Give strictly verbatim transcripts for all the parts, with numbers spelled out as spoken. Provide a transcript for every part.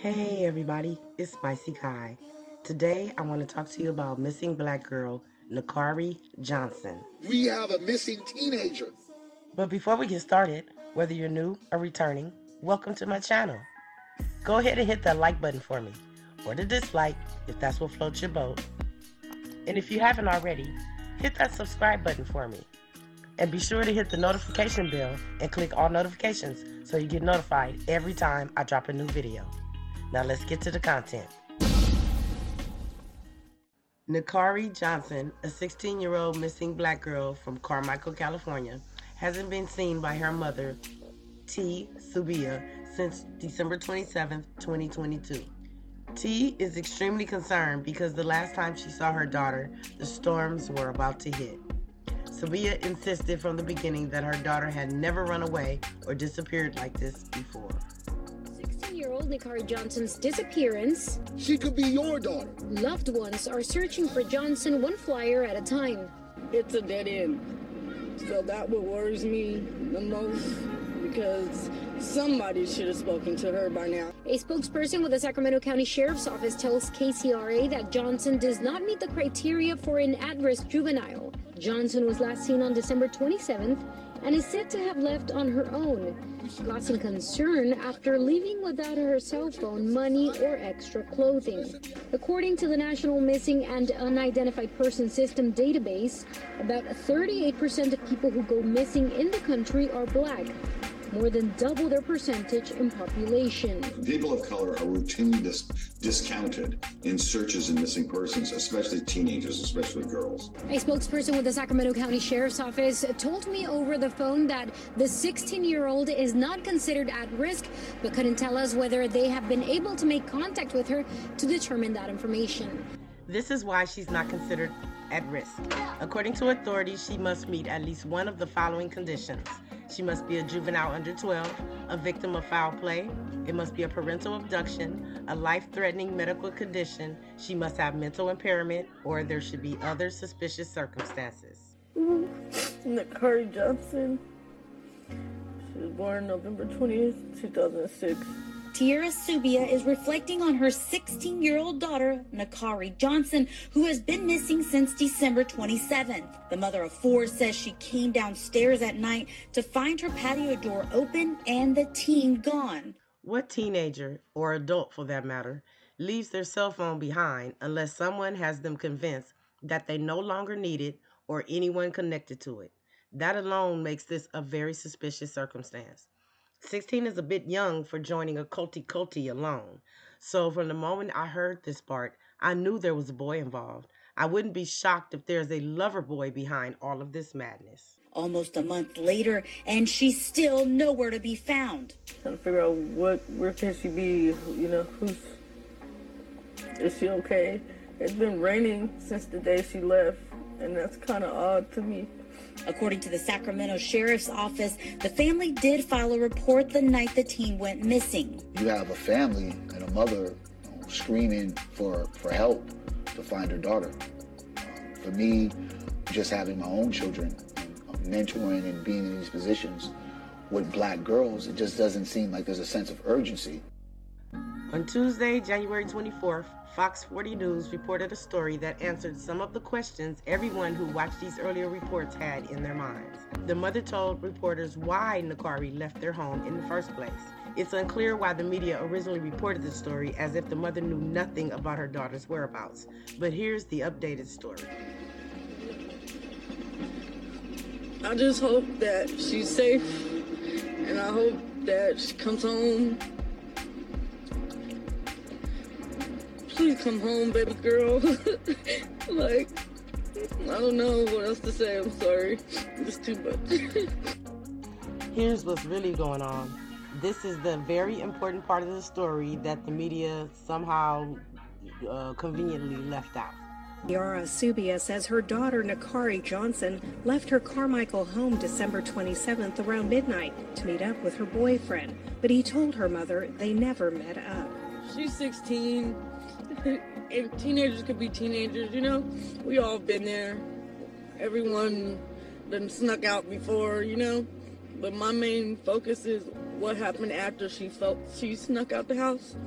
Hey everybody, it's Spicy Kai. Today I want to talk to you about missing black girl Nykari Johnson. We have a missing teenager. But before we get started, whether you're new or returning, welcome to my channel. Go ahead and hit that like button for me, or the dislike if that's what floats your boat. And if you haven't already, hit that subscribe button for me. And be sure to hit the notification bell and click all notifications so you get notified every time I drop a new video. Now let's get to the content. Nykari Johnson, a sixteen-year-old missing black girl from Carmichael, California, hasn't been seen by her mother, Tiearrar Subia, since December twenty-seventh, twenty twenty-two. T is extremely concerned because the last time she saw her daughter, the storms were about to hit. Subia insisted from the beginning that her daughter had never run away or disappeared like this before. sixteen-year-old Nykari Johnson's disappearance. She could be your daughter. Loved ones are searching for Johnson one flyer at a time. It's a dead end. So that what worries me the most, because somebody should have spoken to her by now. A spokesperson with the Sacramento County Sheriff's Office tells K C R A that Johnson does not meet the criteria for an at-risk juvenile. Johnson was last seen on December twenty-seventh and is said to have left on her own, causing concern after leaving without her cell phone, money, or extra clothing. According to the National Missing and Unidentified Person System database, about thirty-eight percent of people who go missing in the country are black, more than double their percentage in population. People of color are routinely dis discounted in searches in missing persons, especially teenagers, especially girls. A spokesperson with the Sacramento County Sheriff's Office told me over the phone that the sixteen-year-old is not considered at risk, but couldn't tell us whether they have been able to make contact with her to determine that information. This is why she's not considered at risk. According to authorities, she must meet at least one of the following conditions. She must be a juvenile under twelve, a victim of foul play, it must be a parental abduction, a life-threatening medical condition, she must have mental impairment, or there should be other suspicious circumstances. Nykari Johnson. She was born November twentieth, two thousand six. Tiearrar Subia is reflecting on her sixteen-year-old daughter, Nykari Johnson, who has been missing since December twenty-seventh. The mother of four says she came downstairs at night to find her patio door open and the teen gone. What teenager, or adult for that matter, leaves their cell phone behind unless someone has them convinced that they no longer need it or anyone connected to it? That alone makes this a very suspicious circumstance. sixteen is a bit young for joining a culty-culty alone. So from the moment I heard this part, I knew there was a boy involved. I wouldn't be shocked if there's a lover boy behind all of this madness. Almost a month later, and she's still nowhere to be found. Trying to figure out what, where can she be, you know, who's, is she okay? It's been raining since the day she left, and that's kind of odd to me. According to the Sacramento Sheriff's Office, the family did file a report the night the teen went missing. You have a family and a mother you know, screaming for, for help to find her daughter. For me, just having my own children, mentoring and being in these positions with black girls, it just doesn't seem like there's a sense of urgency. On Tuesday, January twenty-fourth, Fox forty News reported a story that answered some of the questions everyone who watched these earlier reports had in their minds. The mother told reporters why Nykari left their home in the first place. It's unclear why the media originally reported the story as if the mother knew nothing about her daughter's whereabouts. But here's the updated story. I just hope that she's safe, and I hope that she comes home. Please come home, baby girl. Like, I don't know what else to say. I'm sorry. It's too much. Here's what's really going on. This is the very important part of the story that the media somehow uh, conveniently left out. Tiearrar Subia says her daughter Nykari Johnson left her Carmichael home December twenty-seventh around midnight to meet up with her boyfriend, but he told her mother they never met up. She's sixteen. And teenagers could be teenagers, you know? We all been there. Everyone done snuck out before, you know? But my main focus is what happened after she felt she snuck out the house.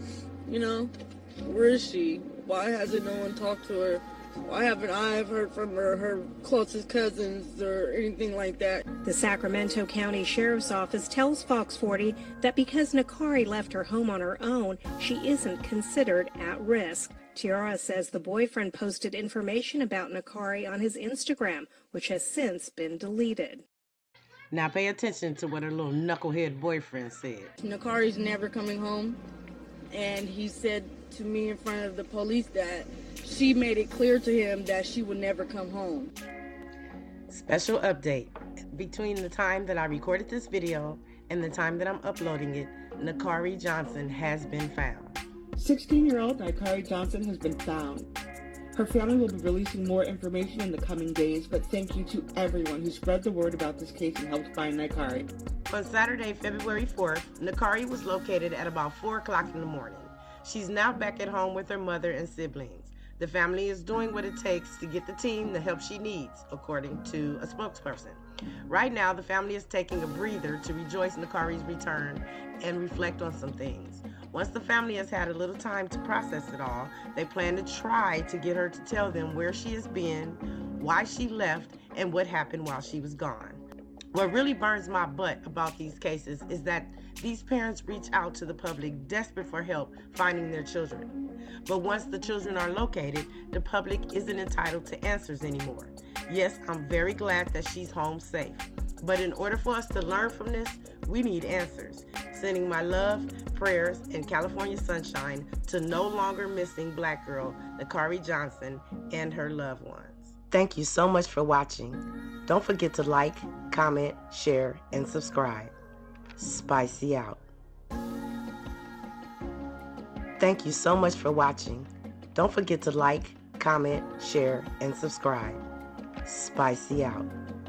You know, where is she? Why hasn't no one talked to her? Why haven't I heard from her, her closest cousins or anything like that? The Sacramento County Sheriff's Office tells Fox forty that because Nykari left her home on her own, she isn't considered at risk. Tiearrar says the boyfriend posted information about Nykari on his Instagram, which has since been deleted. Now pay attention to what her little knucklehead boyfriend said. Nykari's never coming home, and he said to me in front of the police that she made it clear to him that she would never come home. Special update. Between the time that I recorded this video and the time that I'm uploading it, Nykari Johnson has been found. sixteen-year-old Nykari Johnson has been found. Her family will be releasing more information in the coming days, but thank you to everyone who spread the word about this case and helped find Nykari. On Saturday, February fourth, Nykari was located at about four o'clock in the morning. She's now back at home with her mother and siblings. The family is doing what it takes to get the team the help she needs, according to a spokesperson. Right now, the family is taking a breather to rejoice Nykari's return and reflect on some things. Once the family has had a little time to process it all, they plan to try to get her to tell them where she has been, why she left, and what happened while she was gone. What really burns my butt about these cases is that these parents reach out to the public desperate for help finding their children. But once the children are located, the public isn't entitled to answers anymore. Yes, I'm very glad that she's home safe. But in order for us to learn from this, we need answers. Sending my love, prayers, and California sunshine to no longer missing Black girl, Nykari Johnson, and her loved ones. Thank you so much for watching. Don't forget to like, comment, share, and subscribe. Spicy out. Thank you so much for watching. Don't forget to like, comment, share, and subscribe. Spicy out.